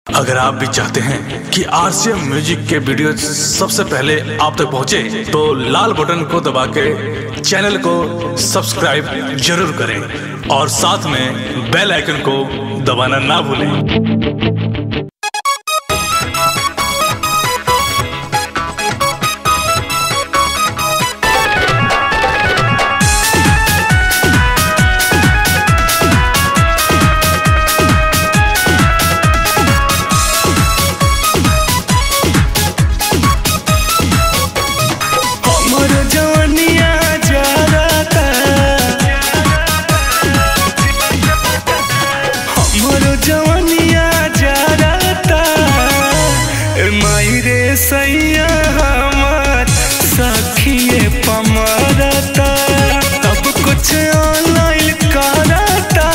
अगर आप भी चाहते हैं कि आरसीएम म्यूजिक के वीडियो सबसे पहले आप तक पहुंचे, तो लाल बटन को दबा के चैनल को सब्सक्राइब जरूर करें और साथ में बेल आइकन को दबाना ना भूलें। सैया हमार सखिए पमरता, सब कुछ ऑनलाइन करता,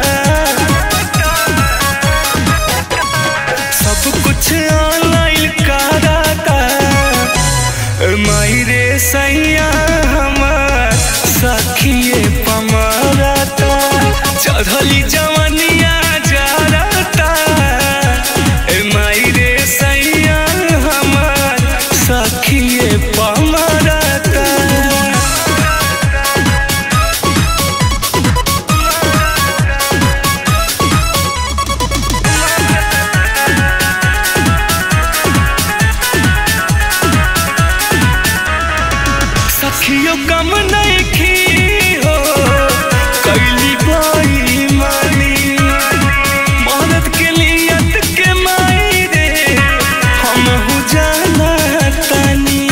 सब कुछ ऑनलाइन करता। मायरे सैया हमार सखिए पमरता, चढ़ली जवनिया जरता। मायरे सैया सखिए पमरता, सखियों कम नहीं खी हो कैली बाई मानी, मौत के नियत के माई रे हम हो जाना तनी।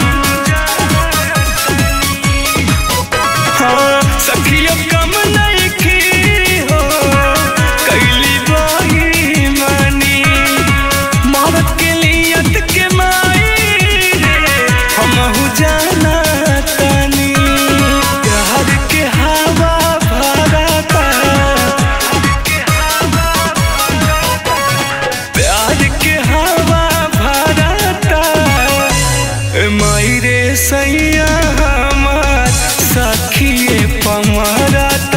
हाँ सखियों कम नहीं खी हो कैली बाई मानी, मौत के नियत के माई रे हम हो जाना तनी। प्यार के हवा भरता, प्यार के हवा भरता। मायरे सैया हमार सखिए पमरता,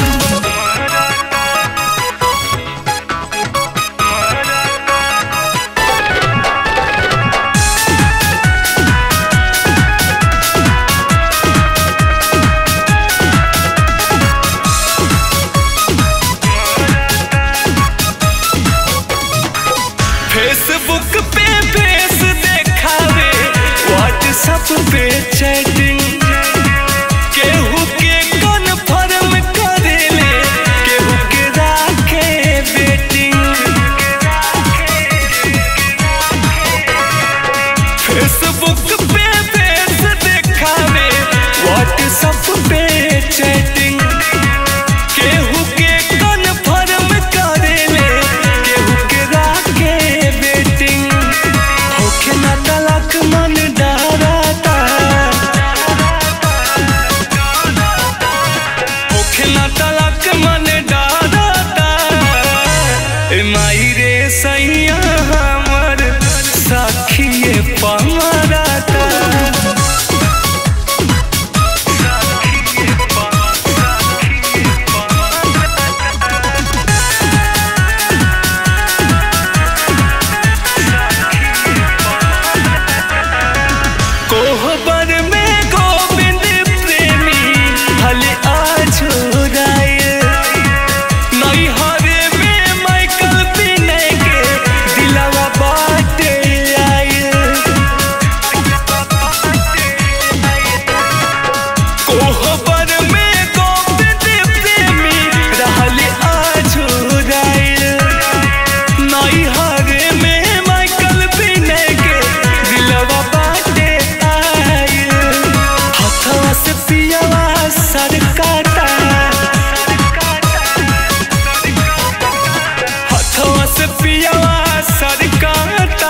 फेसबुक पे फेस देखावे, व्हाट्सएप पे चैटिंग, केहू के कन्फर्म करेले, केहू के राखे बेटिंग। फेसबुक पे फेस देखावे, व्हाट्सएप पे चैटिंग, केहू के कन्फर्म करेले, केहू के राखे बेटिंग। होखे ना तलाक मन डरता, होखे ना तलाक मन डरता। मायरे सैया हमर सखिए पमरता, कोहबर में गोविंद प्रेमी हले आझुराए, नैहरे में माइकल विनय के दिलवा बाटे आए। कोहबर में गोविंद प्रेमी रहले आझुराए, नैहरे में माइकल विनय के दिलवा बाटे आए। हथवा से पियावा सरकाता, हथवा से पियावा सरकाता।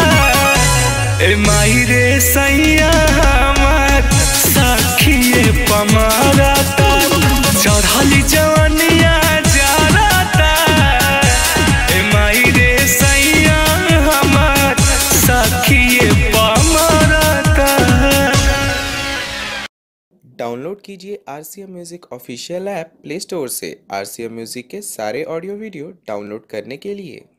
मायरे सैया हमार सखिए पमरता, चढ़ली जवनिया जरता। मायरे सैया हमार सखिए पमरता। डाउनलोड कीजिए RCM music official app play store से। आरसीएम म्यूजिक के सारे ऑडियो वीडियो डाउनलोड करने के लिए